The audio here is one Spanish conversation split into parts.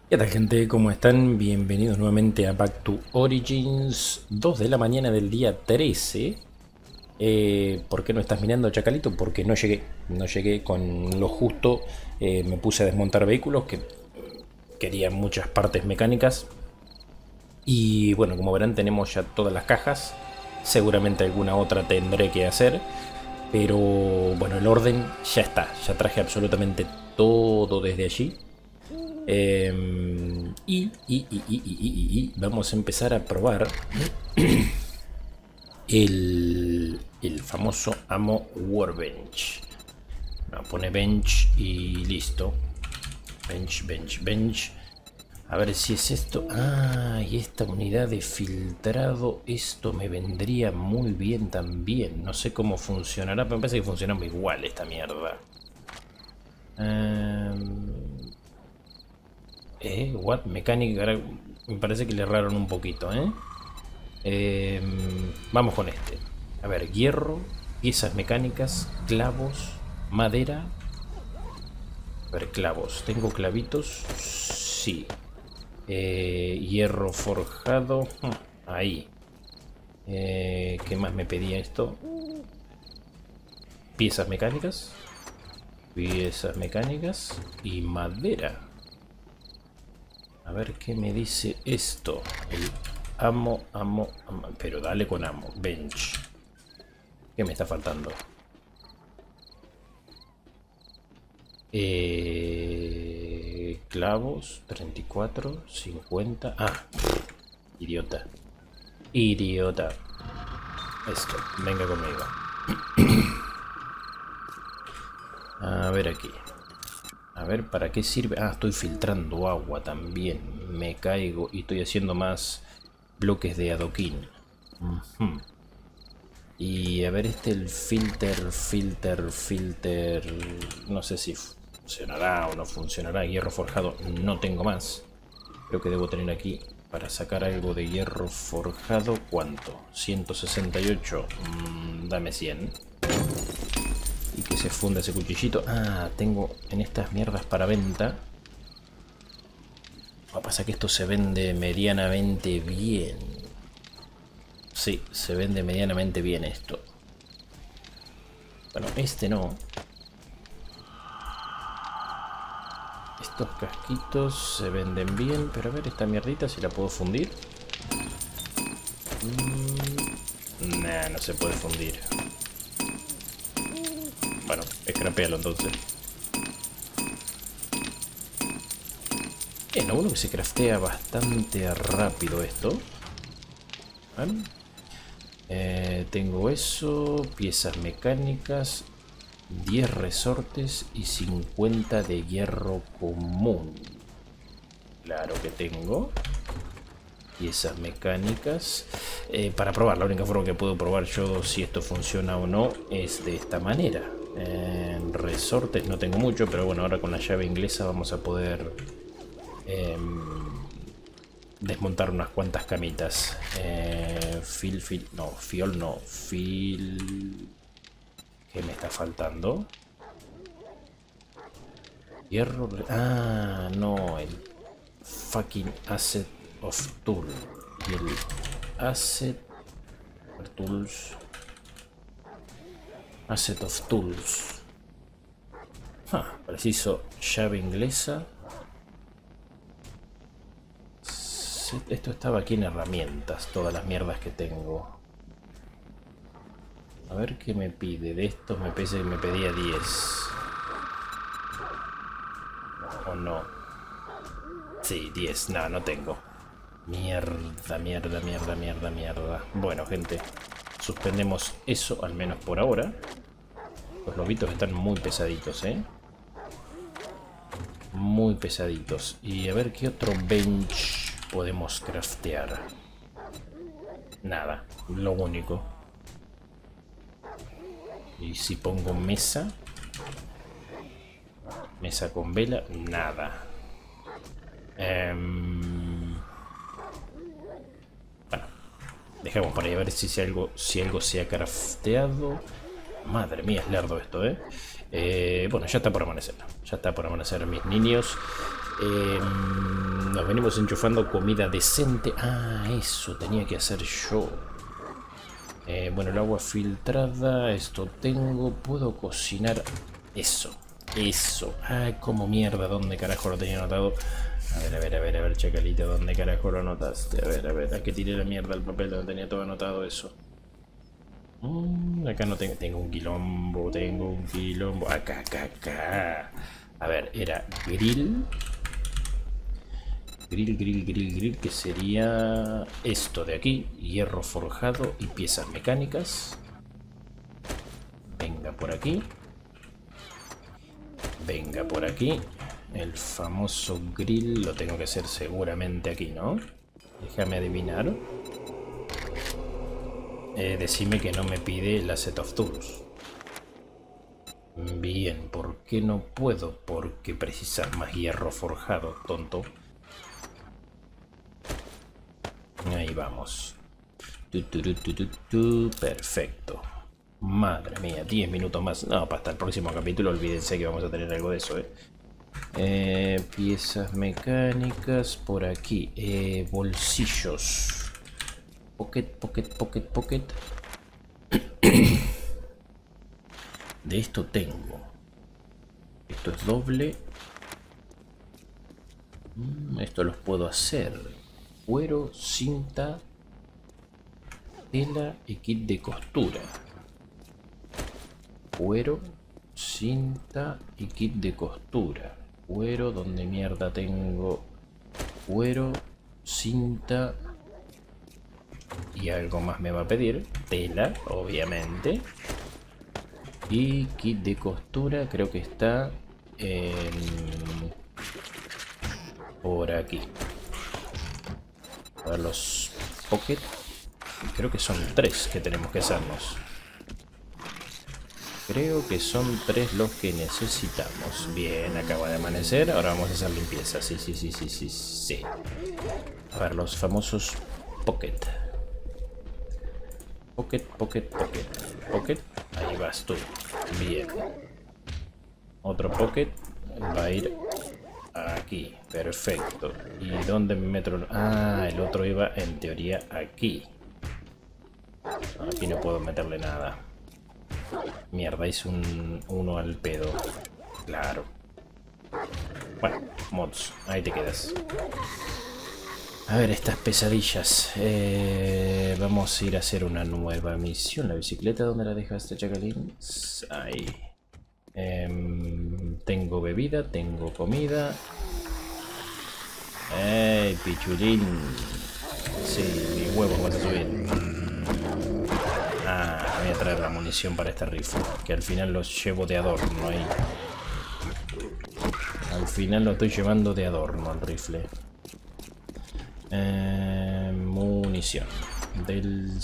¿Qué tal, gente? ¿Cómo están? Bienvenidos nuevamente a Back to Origins. 2 de la mañana del día 13. ¿Por qué no estás mirando, Chacalito? Porque no llegué. No llegué con lo justo. Me puse a desmontar vehículos que querían muchas partes mecánicas. Y bueno, como verán, tenemos ya todas las cajas. Seguramente alguna otra tendré que hacer. Pero bueno, el orden ya está. Ya traje absolutamente todo desde allí. Y vamos a empezar a probar el famoso Ammo Workbench. No, pone bench y listo. Bench, bench, bench. A ver si es esto. Ah, y esta unidad de filtrado. Esto me vendría muy bien también. No sé cómo funcionará, pero me parece que funcionamos igual esta mierda. What? Mecánica. Me parece que le erraron un poquito, vamos con este. A ver, hierro, piezas mecánicas, clavos, madera. A ver, clavos. ¿Tengo clavitos? Sí. Hierro forjado. Ahí. ¿Qué más me pedía esto? Piezas mecánicas. Piezas mecánicas y madera. A ver qué me dice esto. El ammo. Pero dale con ammo. Bench. ¿Qué me está faltando? Clavos. 34. 50. Ah. Idiota. Idiota. Esto. Venga conmigo. A ver aquí. A ver, ¿para qué sirve? Ah, estoy filtrando agua también. Me caigo y estoy haciendo más bloques de adoquín. Y a ver, el filter. No sé si funcionará o no funcionará. Hierro forjado no tengo más. Creo que debo tener aquí para sacar algo de hierro forjado. ¿Cuánto? 168. Dame 100. Y que se funda ese cuchillito. Ah, tengo en estas mierdas para venta. Lo que pasa es que esto se vende medianamente bien. Sí, se vende medianamente bien esto. Bueno, este no. Estos casquitos se venden bien. Pero a ver, esta mierdita si la puedo fundir. Nah, no se puede fundir. Bueno, scrapealo entonces. Lo bueno que se craftea bastante rápido esto. ¿Vale? Tengo eso, piezas mecánicas, 10 resortes y 50 de hierro común. Claro que tengo. Piezas mecánicas. Para probar, la única forma que puedo probar yo si esto funciona o no es de esta manera. Resortes no tengo mucho, pero bueno, ahora con la llave inglesa vamos a poder desmontar unas cuantas camitas. Fiol no. ¿Qué me está faltando? Hierro. Ah, no, el fucking asset of tool. Y el asset tools. Asset of tools. Preciso llave inglesa. Esto estaba aquí en herramientas, todas las mierdas que tengo. A ver qué me pide. De estos me parece que me pedía 10. ¿O no? Sí, 10. No, no tengo. Mierda. Bueno, gente. Suspendemos eso, al menos por ahora. Los lobitos están muy pesaditos, muy pesaditos. Y a ver qué otro bench podemos craftear. Nada, lo único. Y si pongo mesa con vela, nada. Bueno, dejemos por ahí a ver si algo se ha crafteado. Madre mía, es lerdo esto, bueno, ya está por amanecer. Ya está por amanecer, mis niños. Nos venimos enchufando comida decente. Ah, eso tenía que hacer yo. Bueno, el agua filtrada, esto tengo. Puedo cocinar eso. Eso. Ay, como mierda, ¿dónde carajo lo tenía anotado? A ver, Chacalito, ¿dónde carajo lo anotaste? A ver, ¿a qué tiré la mierda el papel donde tenía todo anotado eso? Acá no tengo un quilombo, Acá. A ver, era grill, que sería esto de aquí, hierro forjado y piezas mecánicas. Venga por aquí. El famoso grill lo tengo que hacer seguramente aquí, ¿no? Déjame adivinar. Decime que no me pide la set of tools. Bien, ¿por qué no puedo? Porque precisas más hierro forjado, tonto. Ahí vamos. Perfecto. Madre mía, 10 minutos más. No, para hasta el próximo capítulo olvídense que vamos a tener algo de eso, piezas mecánicas por aquí. Bolsillos. Pocket. De esto tengo. Esto es doble. Esto los puedo hacer. Cuero, cinta, tela y kit de costura. Cuero, cinta y kit de costura. Cuero, ¿dónde mierda tengo? Cuero, cinta y algo más me va a pedir. Tela, obviamente. Y kit de costura creo que está por aquí. A ver los pocket. Creo que son 3 que tenemos que hacernos. Creo que son 3 los que necesitamos. Bien, acaba de amanecer. Ahora vamos a hacer limpieza. Sí. A ver, los famosos pocket. Pocket. Ahí vas tú. Bien. Otro pocket va a ir aquí. Perfecto. ¿Y dónde me meto? Ah, el otro iba en teoría aquí. Aquí no puedo meterle nada. Mierda, hice uno al pedo. Claro. Bueno, mods, ahí te quedas. A ver, estas pesadillas. Vamos a ir a hacer una nueva misión. La bicicleta, ¿dónde la dejaste, Chacalín? Ahí. Tengo bebida, tengo comida. ¡Ey, pichulín! Sí, mis huevos vas a subir. Ah, voy a traer la munición para este rifle, que al final los llevo de adorno ahí. Al final lo estoy llevando de adorno al rifle. Munición del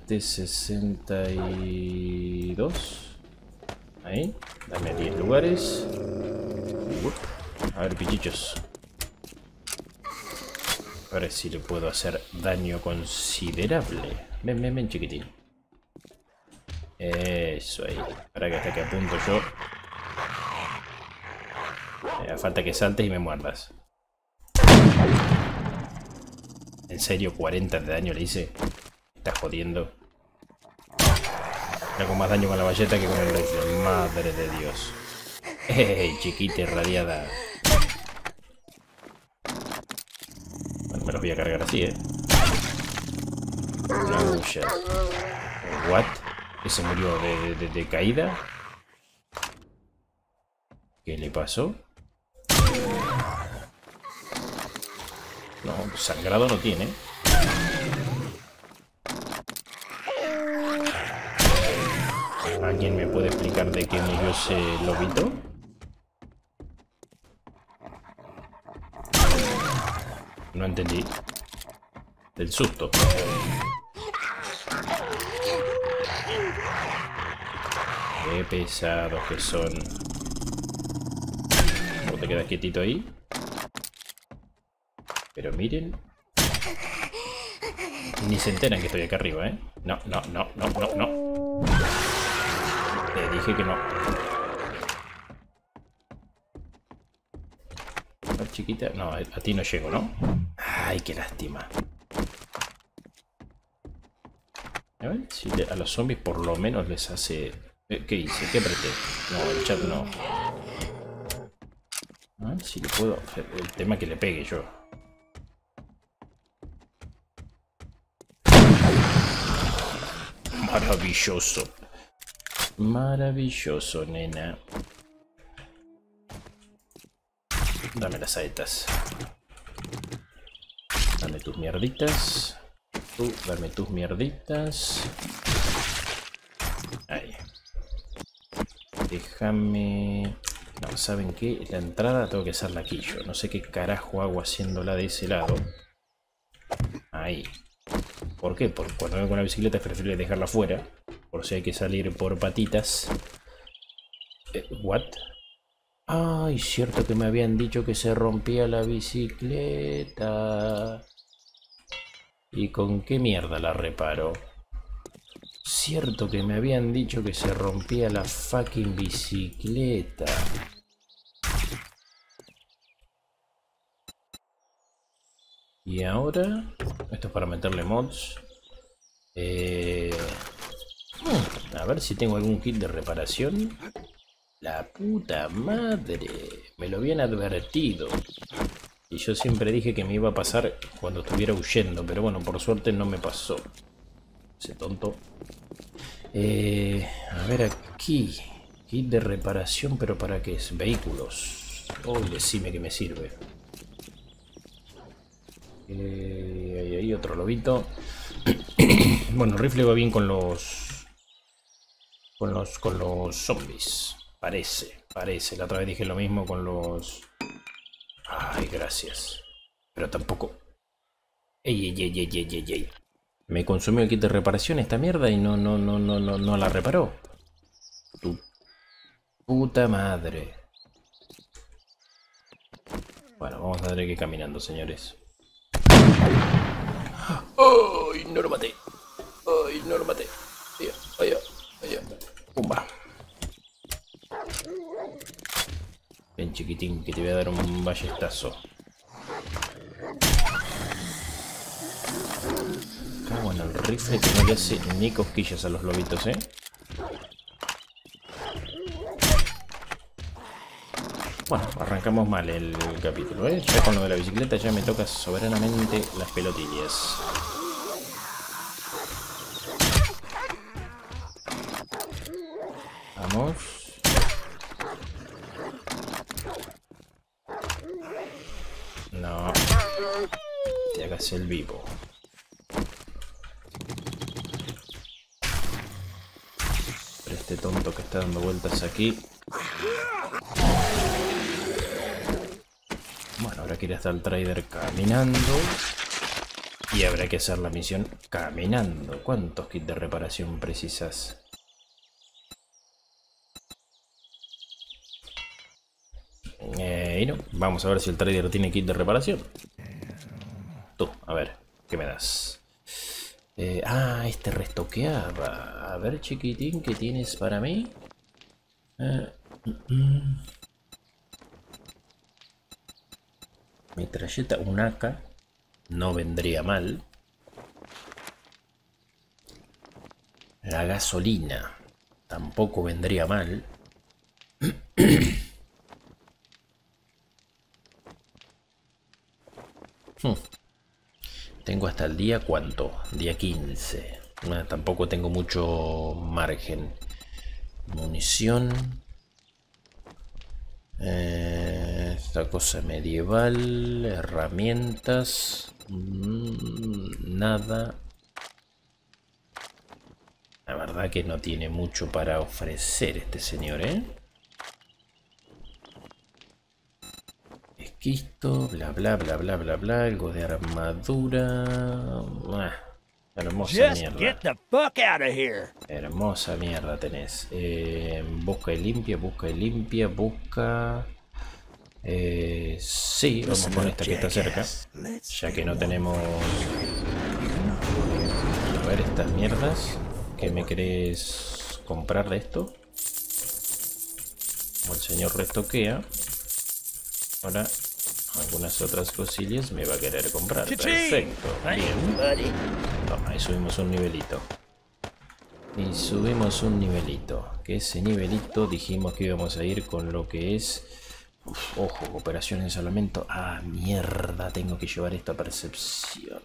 762. Ahí, dame 10 lugares. A ver, pichichos. A ver si le puedo hacer daño considerable. Ven, chiquitín. Eso ahí. Para que hasta que apunto yo. Falta que saltes y me muerdas. ¿En serio 40 de daño le hice? Me estás jodiendo. Hago más daño con la bayeta que con el rifle. Madre de Dios. ¡Ey, chiquita irradiada! Bueno, me los voy a cargar así, No, shit. ¿What? ¿Ese murió de caída? ¿Qué le pasó? No, sangrado no tiene. ¿Alguien me puede explicar de qué murió ese lobito? No entendí. Del susto. Qué pesados que son. ¿Cómo te quedas quietito ahí? Pero miren. Ni se enteran que estoy acá arriba, ¿eh? No. Te dije que no. más chiquita. No, a ti no llego, ¿no? Ay, qué lástima. A ver si a los zombies por lo menos les hace... ¿Qué hice? ¿Qué apreté? No, el chat no. A ver si le puedo... El tema es que le pegue yo. Maravilloso. Maravilloso, nena. Dame las saetas. Dame tus mierditas. Tú, dame tus mierditas. Ahí. Déjame... No, ¿saben qué? La entrada tengo que hacerla aquí yo. No sé qué carajo hago haciéndola de ese lado. Ahí. ¿Por qué? Porque cuando vengo con la bicicleta es preferible dejarla fuera. Por si hay que salir por patitas. ¿What? Ay, cierto que me habían dicho que se rompía la bicicleta. ¿Y con qué mierda la reparo? Cierto que me habían dicho que se rompía la fucking bicicleta. Y ahora... Esto es para meterle mods. A ver si tengo algún kit de reparación. La puta madre. Me lo habían advertido. Y yo siempre dije que me iba a pasar cuando estuviera huyendo. Pero bueno, por suerte no me pasó. Ese tonto. A ver aquí. Kit de reparación, pero ¿para qué es? Vehículos. Oh, decime que me sirve. Hay otro lobito. Bueno, el rifle va bien con los... Con los zombies. Parece. La otra vez dije lo mismo con los... Ay, gracias. Pero tampoco... Ey. Me consumió el kit de reparación esta mierda y no la reparó. Tu puta madre. Bueno, vamos a tener que ir caminando, señores. ¡Ay, no lo maté! ¡Ay, no lo maté! Allá. ¡Pumba! Ven, chiquitín, que te voy a dar un ballestazo. Cago en el rifle que no le hace ni cosquillas a los lobitos, ¿eh? Bueno, arrancamos mal el capítulo, ¿eh? Ya con lo de la bicicleta ya me toca soberanamente las pelotillas. Vamos. No. Te hagas el vivo. Pero este tonto que está dando vueltas aquí. Bueno, habrá que ir hasta el trader caminando. Y habrá que hacer la misión caminando. ¿Cuántos kits de reparación precisas? Y no, vamos a ver si el trader tiene kit de reparación. Tú, a ver, ¿qué me das? Este restoqueaba. A ver, chiquitín, ¿qué tienes para mí? Metralleta, un AK. No vendría mal. La gasolina. Tampoco vendría mal. Tengo hasta el día, ¿cuánto? Día 15. Tampoco tengo mucho margen. Munición. Esta cosa medieval. Herramientas. Nada. La verdad que no tiene mucho para ofrecer este señor, ¿eh? Esquisto, bla bla bla bla bla bla, algo de armadura. Hermosa mierda. Hermosa mierda tenés. Busca y limpia, busca. Sí, vamos con esta que está cerca. Ya que no tenemos... A ver estas mierdas. ¿Qué me querés comprar de esto? Como el señor restoquea. Ahora algunas otras cosillas me va a querer comprar. Perfecto. Bien. Toma, y subimos un nivelito. Y subimos un nivelito. Que ese nivelito dijimos que íbamos a ir con lo que es... Uf, ojo, operación en salvamento. Ah, mierda, tengo que llevar esto a percepción.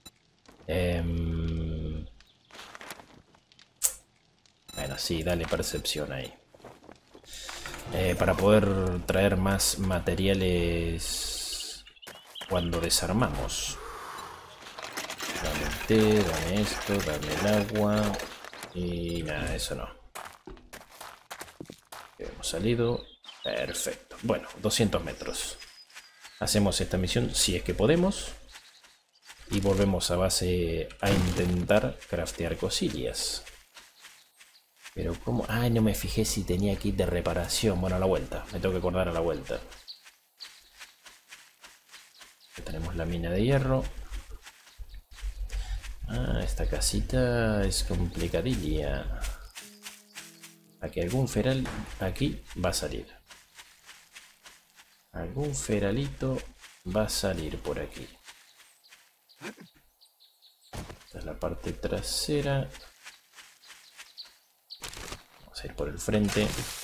Bueno, sí, dale percepción ahí. Para poder traer más materiales cuando desarmamos. Dame el té, dame esto, dame el agua. Y nada, eso no. Hemos salido. Perfecto. Bueno, 200 metros. Hacemos esta misión si es que podemos. Y volvemos a base a intentar craftear cosillas. Pero cómo... Ay, no me fijé si tenía kit de reparación. Bueno, a la vuelta. Me tengo que acordar a la vuelta. Aquí tenemos la mina de hierro. Ah, esta casita es complicadilla. Aquí algún feral... Aquí va a salir. Algún feralito va a salir por aquí. Esta es la parte trasera. Vamos a ir por el frente.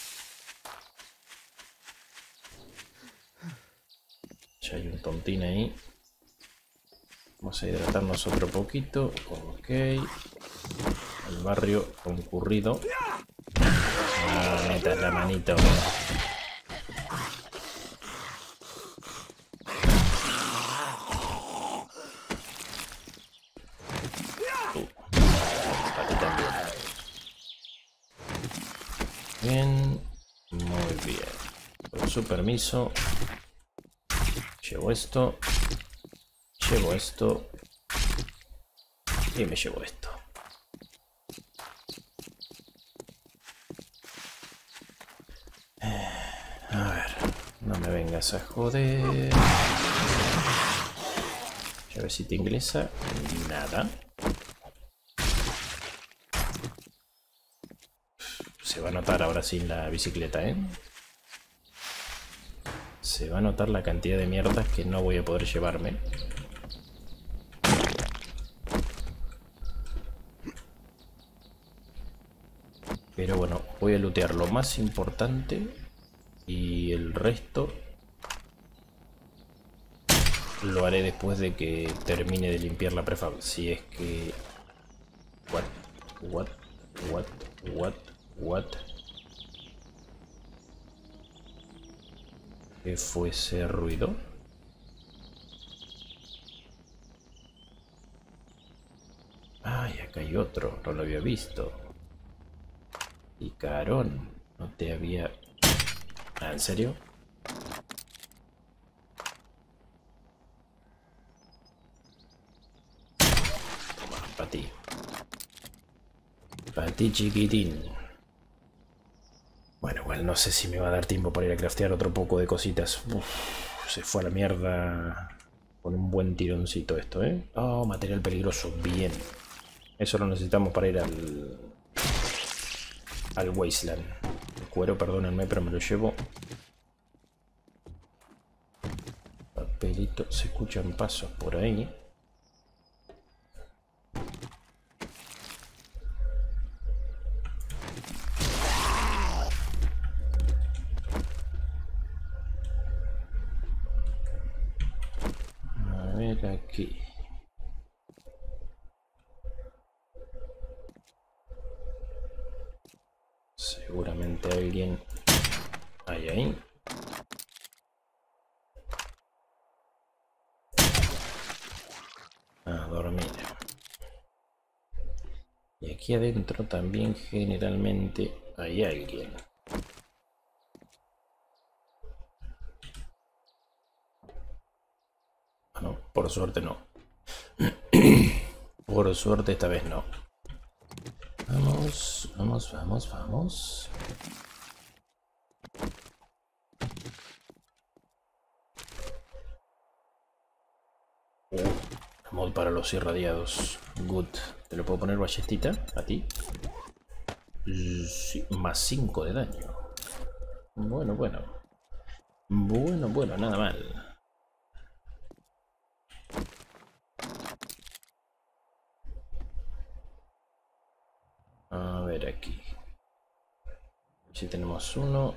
Ya hay un tontín ahí. Vamos a hidratarnos otro poquito. Ok. El barrio concurrido. No metas la manito. A ti también. Bien. Muy bien. Con su permiso. Llevo esto. Llevo esto. Y me llevo esto. A ver. No me vengas a joder. Llavecita inglesa. Nada. Se va a notar ahora sin la bicicleta, ¿eh? Se va a notar la cantidad de mierdas que no voy a poder llevarme. Pero bueno, voy a lootear lo más importante y el resto lo haré después de que termine de limpiar la prefab. Si es que... What? ¿Qué fue ese ruido? Ay, acá hay otro, no lo había visto. Picarón, no te había... Ah, ¿en serio? Toma, para ti. Para ti, chiquitín. Bueno, igual no sé si me va a dar tiempo para ir a craftear otro poco de cositas. Uf, se fue a la mierda con un buen tironcito esto, ¿eh? Oh, material peligroso, bien. Eso lo necesitamos para ir al Wasteland. El cuero, perdónenme, pero me lo llevo. Papelito, se escuchan pasos por ahí. A ver aquí. Seguramente alguien hay ahí. A dormir. Y aquí adentro también generalmente hay alguien. No, por suerte no. Por suerte esta vez no. Vamos. Mod para los irradiados. Good. ¿Te lo puedo poner ballestita? ¿A ti? Sí, más 5 de daño. Bueno, nada mal. ver aquí. Si tenemos uno.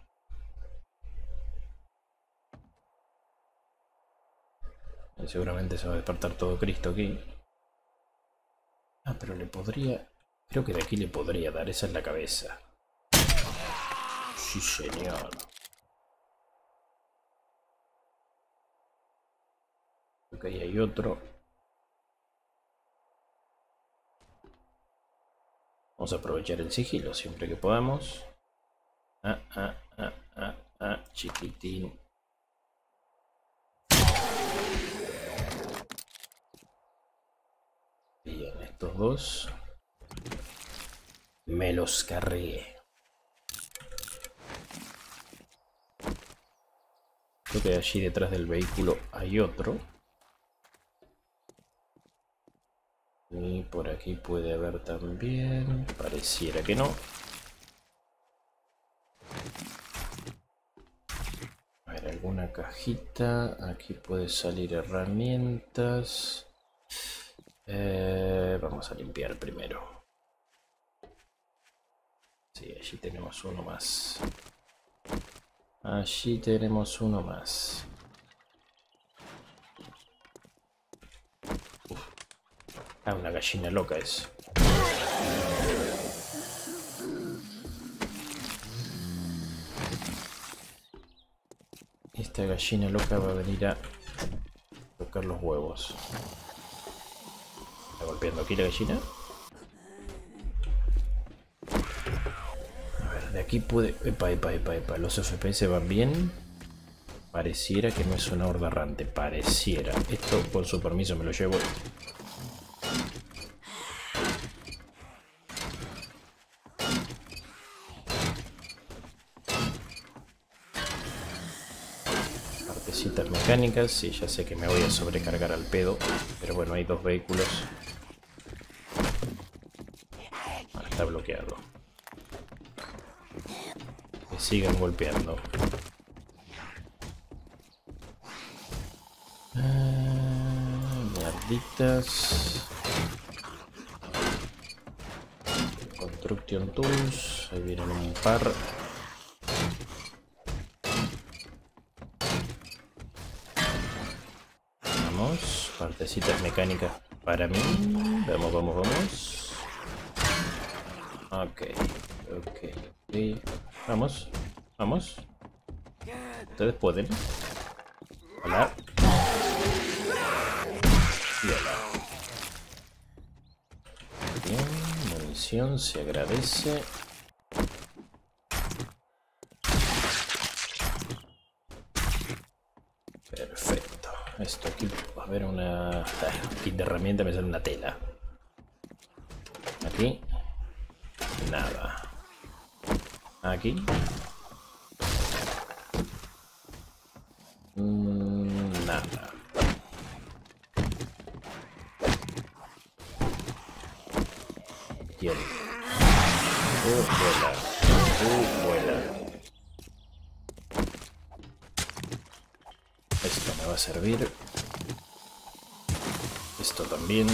Y seguramente se va a despertar todo Cristo aquí. Ah, pero le podría... Creo que de aquí le podría dar. Esa es la cabeza. Sí, señor. Ok, hay otro. Vamos a aprovechar el sigilo siempre que podamos. Chiquitín. Bien, estos dos me los cargué. Creo que allí detrás del vehículo hay otro. Y por aquí puede haber también. Pareciera que no. A ver, alguna cajita. Aquí puede salir herramientas. Vamos a limpiar primero. Sí, allí tenemos uno más. Allí tenemos uno más. Ah, una gallina loca es. Esta gallina loca va a venir a tocar los huevos. ¿Está golpeando aquí la gallina? A ver, de aquí puede... Epa. Los FPS van bien. Pareciera que no es una horda errante. Pareciera. Esto, con su permiso, me lo llevo. Partecitas mecánicas. Sí, ya sé que me voy a sobrecargar al pedo. Pero bueno, hay dos vehículos. Ah, está bloqueado. Que sigan golpeando. Mierditas. Construction Tools. Ahí vienen un par. Vamos. Partecitas mecánicas para mí. Vamos. Ok. Vamos. Ustedes pueden. Hola. Y hola. Bien, munición se agradece. Perfecto. Esto aquí va a haber una kit de herramienta, me sale una tela. Aquí. Nada. Aquí. Nada. ¿Quién? Vuela. Esto me va a servir. Esto también.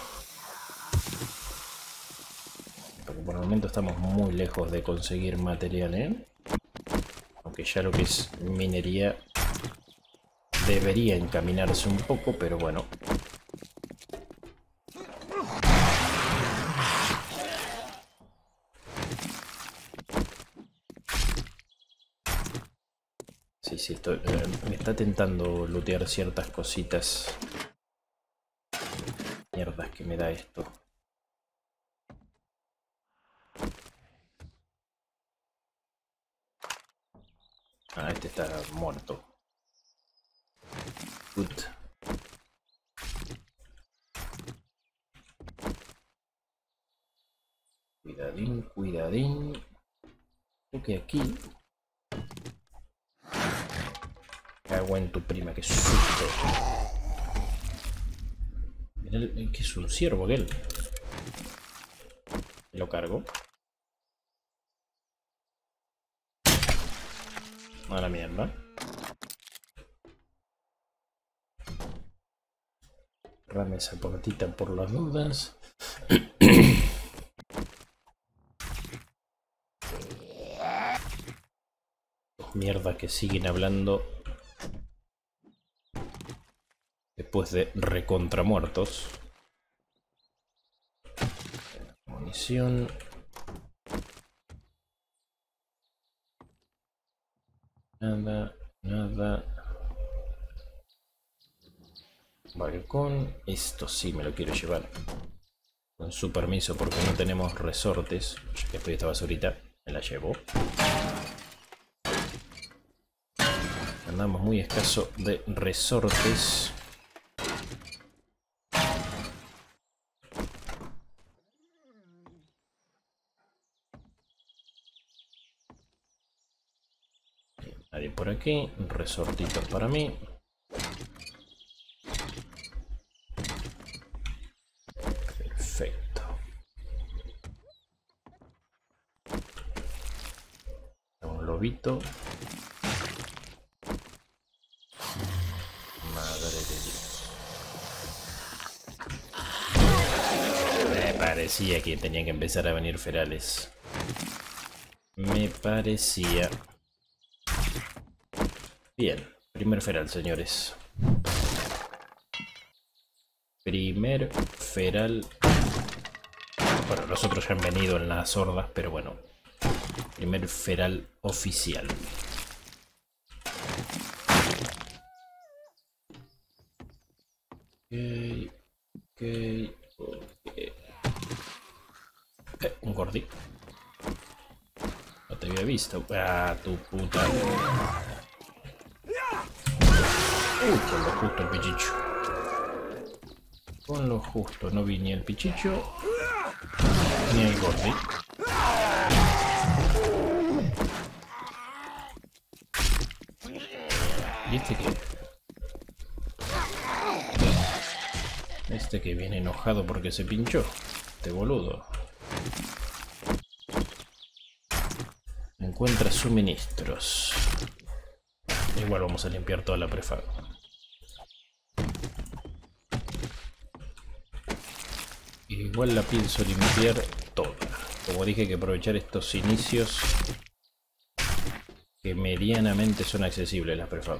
Porque por el momento estamos muy lejos de conseguir material, ¿eh? Aunque ya lo que es minería debería encaminarse un poco, pero bueno. Sí, me está tentando lootear ciertas cositas. Mierdas que me da esto. Ah, este está muerto. Good. Cuidadín. Creo que aquí... Cago en tu prima, qué susto. Mirá, que es un ciervo aquel. Lo cargo. A la mierda. Rame esa puertita por las dudas. mierdas que siguen hablando después de recontramuertos. Munición. Nada, nada. Balcón. Esto sí me lo quiero llevar. Con su permiso, porque no tenemos resortes. Ya que después de esta basurita me la llevo. Andamos muy escaso de resortes. Nadie por aquí. Resortitos para mí. Perfecto. Un lobito. Madre de Dios. Me parecía que tenían que empezar a venir ferales. Me parecía. Bien, primer feral, señores. Primer feral. Bueno, los otros ya han venido en las hordas, pero bueno. Primer feral oficial. Ok. Un gordito. No te había visto. Ah, tu puta. Con lo justo el pichicho. Con lo justo. No vi ni el pichicho ni el gordi. ¿Y este qué? Este que viene enojado porque se pinchó. Este boludo. Encuentra suministros. Igual vamos a limpiar toda la prefab. Igual la pienso limpiar toda. Como dije, que aprovechar estos inicios que medianamente son accesibles las prefab.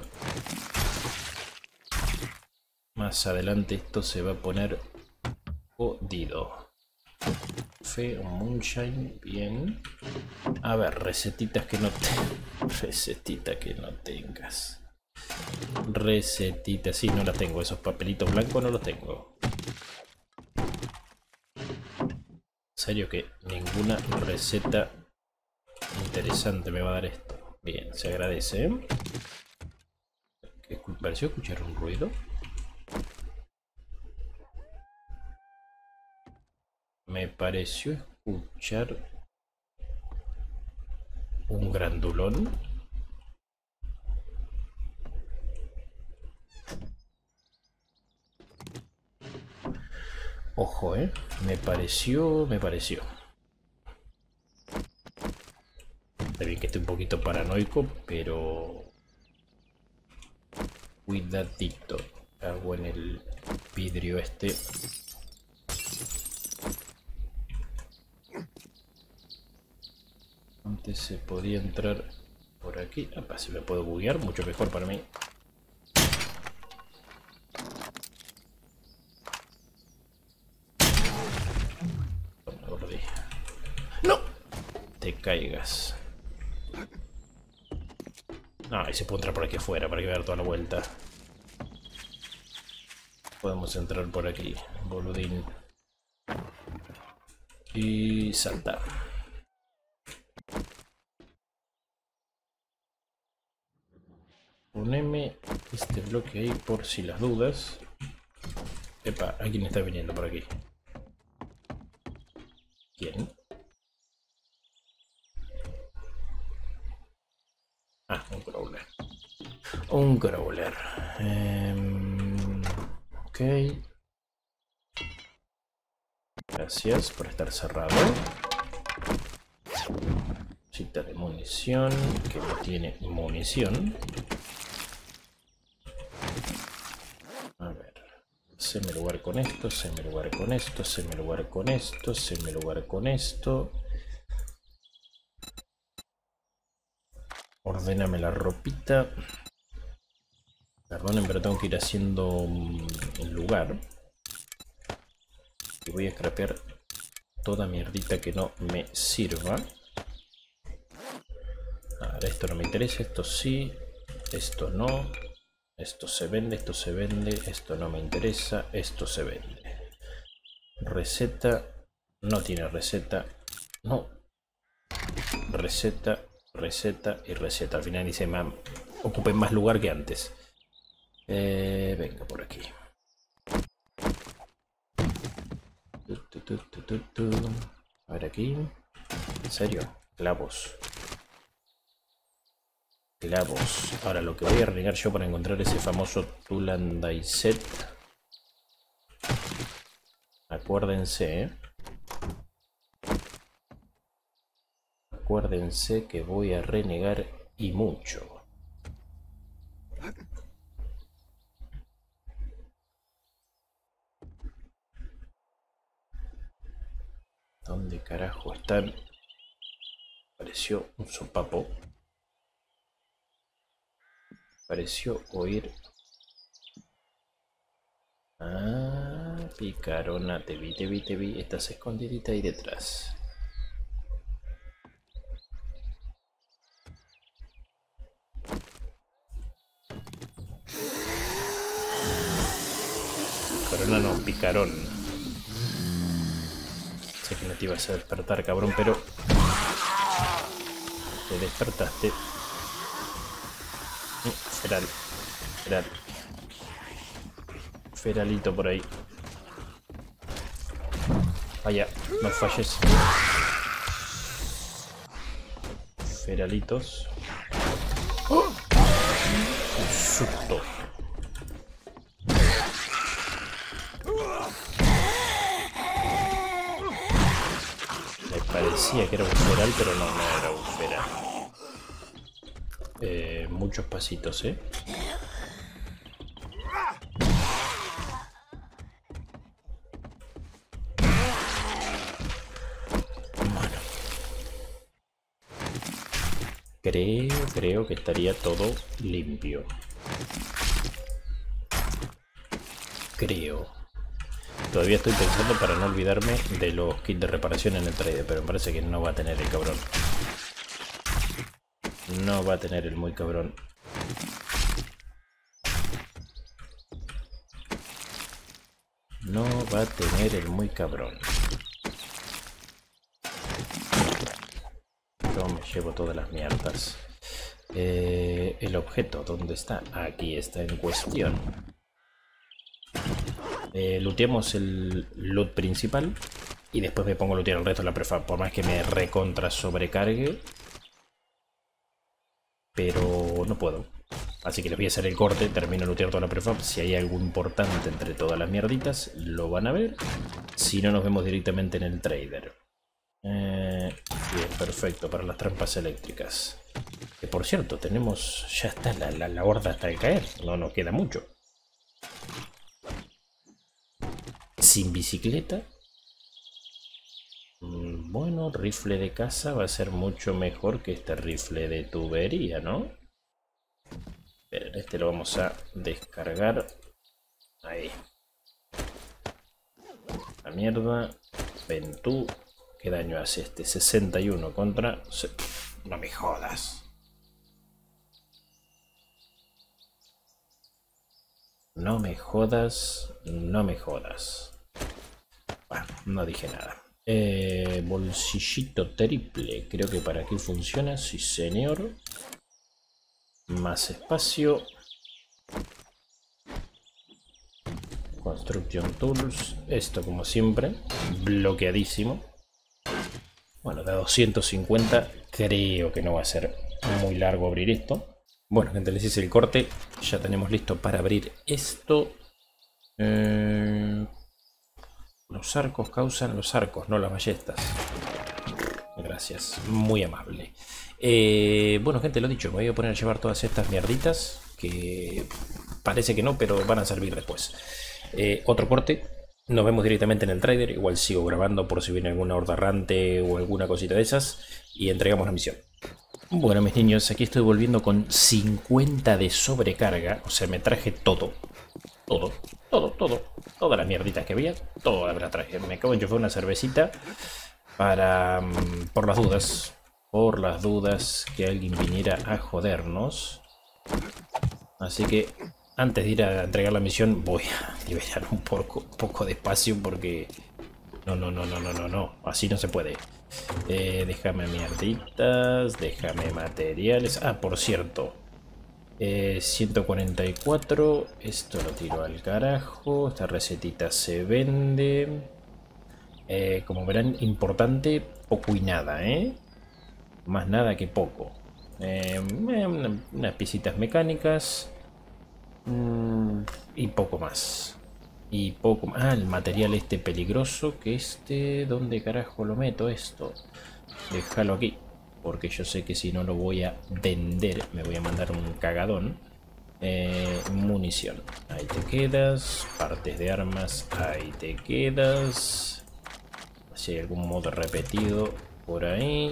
Más adelante esto se va a poner jodido. Fe, moonshine, bien. A ver, recetitas que no recetita que no tengas. Recetitas, sí, no las tengo. Esos papelitos blancos no los tengo. En serio que ninguna receta interesante me va a dar esto. Bien, se agradece. ¿Me pareció escuchar un ruido? Me pareció escuchar un grandulón. Ojo, me pareció. Está bien que estoy un poquito paranoico, pero cuidadito. Hago en el vidrio este. Antes se podía entrar por aquí. Ah, si me puedo buguear, mucho mejor para mí. ¡No! Te caigas. No, y se puede entrar por aquí afuera para que vea toda la vuelta. Podemos entrar por aquí, boludín. Y saltar. Poneme este bloque ahí por si las dudas. Epa, alguien está viniendo por aquí. ¿Quién? Ah, un crawler. Un crawler. Ok. Gracias por estar cerrado. Cita de munición, que no tiene munición. A ver. Haceme lugar con esto, haceme lugar con esto, haceme lugar con esto, haceme lugar con esto. Ordéname la ropita. Perdonen, pero tengo que ir haciendo el lugar. Y voy a scrapear toda mierdita que no me sirva. Ahora esto no me interesa, esto sí, esto no. Esto se vende, esto no me interesa, esto se vende. Receta, no tiene receta, no. Receta, receta y receta. Al final dice, ocupen más lugar que antes. Venga por aquí. A ver aquí. ¿En serio? Clavos. Clavos. Ahora lo que voy a renegar yo para encontrar ese famoso Tool and Die Set. Acuérdense, Acuérdense que voy a renegar y mucho. ¿Dónde carajo están? Pareció un sopapo. Pareció oír. Ah, picarona, te vi, te vi, te vi. Estás escondidita ahí detrás. Picarona no, picarón. Sé que no te ibas a despertar, cabrón, pero te despertaste. Feral, feral. Feralito por ahí. Vaya, no falles. Feralitos. ¡Oh! Un susto. Me parecía que era un feral, pero no era un feral. Muchos pasitos, Bueno. Creo que estaría todo limpio. Creo. Todavía estoy pensando para no olvidarme de los kits de reparación en el trader, pero me parece que no va a tener el cabrón. No va a tener el muy cabrón. No va a tener el muy cabrón. Yo me llevo todas las mierdas. El objeto, ¿dónde está? Aquí está en cuestión. Looteamos el loot principal y después me pongo a lootear el resto de la prefab, por más que me recontra sobrecargue. Pero no puedo. Así que les voy a hacer el corte, termino de lootear toda la prefab. Si hay algo importante entre todas las mierditas, lo van a ver. Si no, nos vemos directamente en el trader. Bien, perfecto, para las trampas eléctricas. Que por cierto, tenemos... Ya está la horda hasta de caer. No nos queda mucho. Sin bicicleta. Bueno, rifle de caza va a ser mucho mejor que este rifle de tubería, ¿no? Pero este lo vamos a descargar. Ahí. La mierda. Ven tú. ¿Qué daño hace este? 61 contra... No me jodas. No me jodas. No me jodas. Bueno, no dije nada. Bolsillito triple. Creo que para aquí funciona. Sí, señor. Más espacio. Construction Tools. Esto como siempre. Bloqueadísimo. Bueno, de 250 creo que no va a ser muy largo abrir esto. Bueno, gente, les hice el corte. Ya tenemos listo para abrir esto. Los arcos causan los arcos, no las ballestas. Gracias, muy amable. Bueno, gente, lo dicho, me voy a poner a llevar todas estas mierditas. Que parece que no, pero van a servir después. Otro corte. Nos vemos directamente en el trader. Igual sigo grabando por si viene alguna horda errante o alguna cosita de esas. Y entregamos la misión. Bueno, mis niños, aquí estoy volviendo con 50 de sobrecarga. O sea, me traje todo. Toda la mierdita que había, toda la traje. Me acabo de enchufar una cervecita para... por las dudas. Por las dudas que alguien viniera a jodernos. Así que antes de ir a entregar la misión voy a liberar un poco de espacio porque... No. Así no se puede. Déjame mierditas, déjame materiales. Ah, por cierto. 144. Esto lo tiro al carajo. Esta recetita se vende. Como verán, importante, poco y nada, Más nada que poco. Unas piecitas mecánicas. Y poco más. Ah, el material este peligroso. Que ¿dónde carajo lo meto esto? Déjalo aquí. Porque yo sé que si no lo voy a vender, me voy a mandar un cagadón. Munición. Ahí te quedas. Partes de armas. Ahí te quedas. Si hay algún modo repetido por ahí.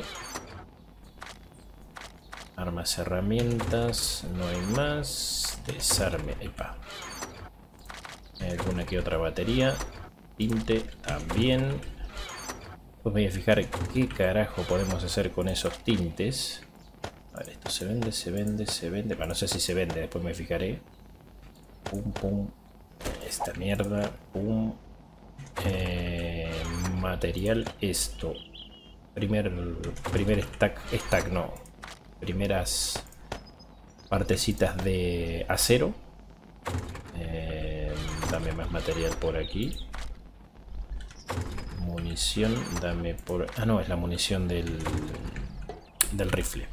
Armas, herramientas. No hay más. Desarme. Epa. Hay alguna que otra batería. Tinte también. Pues voy a fijar qué carajo podemos hacer con esos tintes. Vale, esto se vende. Bueno, no sé si se vende, después me fijaré. Pum. Esta mierda. Pum. Material, esto. Primer stack no. Primeras partecitas de acero. Dame más material por aquí. Munición, dame por... Ah, no, es la munición del rifle.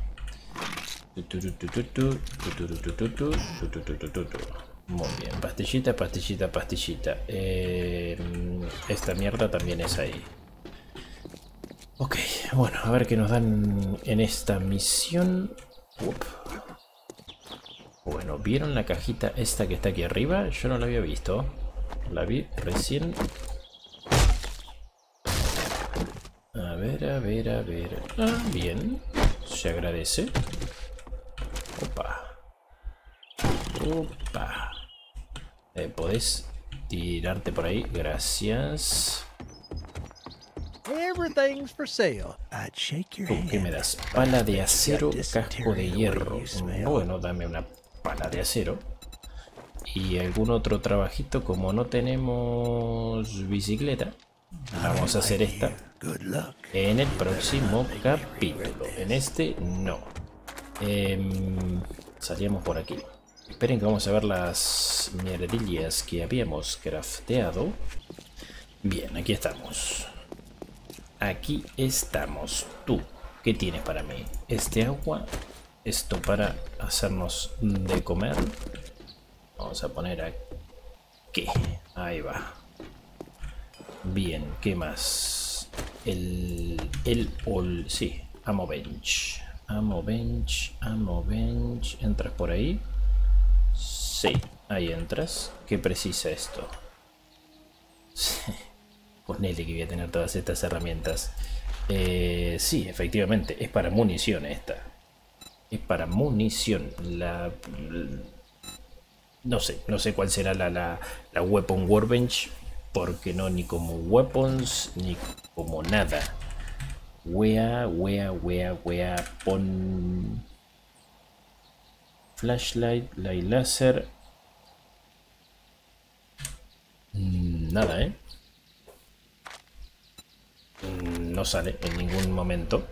Muy bien, pastillita. Esta mierda también es ahí. Ok, bueno, a ver qué nos dan en esta misión. Bueno, ¿vieron la cajita esta que está aquí arriba? Yo no la había visto. La vi recién. A ver. Ah, bien. Se agradece. Opa. ¿Podés tirarte por ahí? Gracias. Everything's for sale. I'd shake your hand. ¿Qué me das? Pala de acero, casco de hierro. Bueno, dame una pala de acero. Y algún otro trabajito. Como no tenemos bicicleta, vamos a hacer esta en el próximo capítulo. En este no. Salíamos por aquí. Esperen que vamos a ver las mierdillas que habíamos crafteado. Bien, aquí estamos. Aquí estamos. Tú, ¿qué tienes para mí? Este agua. Esto para hacernos de comer. Vamos a poner aquí. Ahí va. Bien, ¿qué más? Sí, Ammo Bench. ¿Entras por ahí? Sí, ahí entras. ¿Qué precisa esto? Ponele que voy a tener todas estas herramientas. Sí, efectivamente, es para munición esta. Es para munición. No sé cuál será la Weapon Workbench. Porque no, ni como weapons, ni como nada. Wea, pon... Flashlight, light laser. Nada, no sale en ningún momento.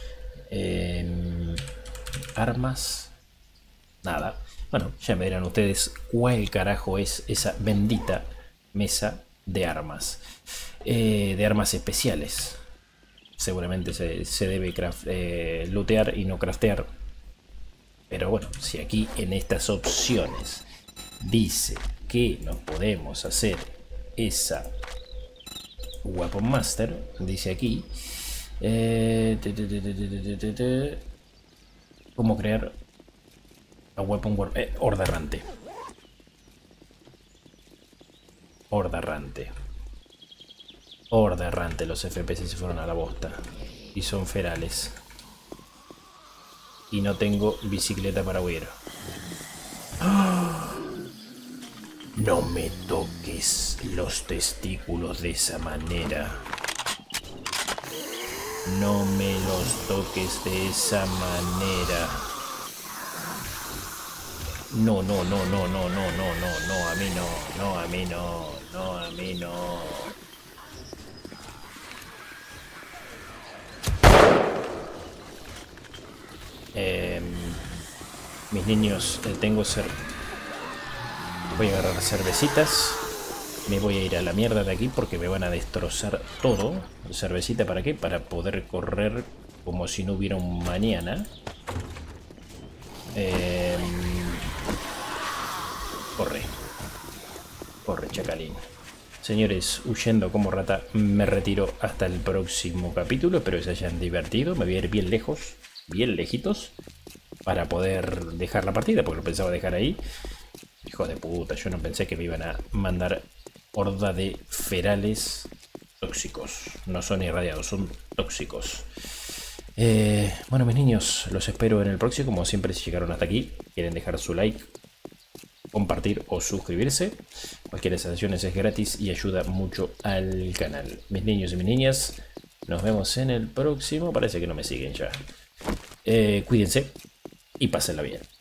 Armas. Nada. Bueno, ya me dirán ustedes cuál carajo es esa bendita mesa de armas. De armas especiales. Seguramente se debe lootear y no craftear. Pero bueno, si aquí en estas opciones dice que nos podemos hacer esa Weapon Master, dice aquí cómo crear a Weapon Horda Errante. Horda Errante, los FPS se fueron a la bosta y son ferales. Y no tengo bicicleta para huir. No me toques los testículos de esa manera. No me los toques de esa manera. No, no, no, no, no, no, no, no, no, a mí no, no, a mí no, no, a mí no. Mis niños, voy a agarrar cervecitas. Me voy a ir a la mierda de aquí porque me van a destrozar todo. ¿Cervecita para qué? Para poder correr como si no hubiera un mañana. Corre. Corre, chacalín. Señores, huyendo como rata, me retiro hasta el próximo capítulo. Espero que se hayan divertido. Me voy a ir bien lejos, bien lejitos, para poder dejar la partida, porque lo pensaba dejar ahí. Hijo de puta, yo no pensé que me iban a mandar horda de ferales tóxicos. No son irradiados, son tóxicos. Bueno, mis niños, los espero en el próximo. Como siempre, si llegaron hasta aquí, quieren dejar su like, compartir o suscribirse. Cualquiera de esas acciones es gratis y ayuda mucho al canal. Mis niños y mis niñas, nos vemos en el próximo. Parece que no me siguen ya. Cuídense y pásenla bien.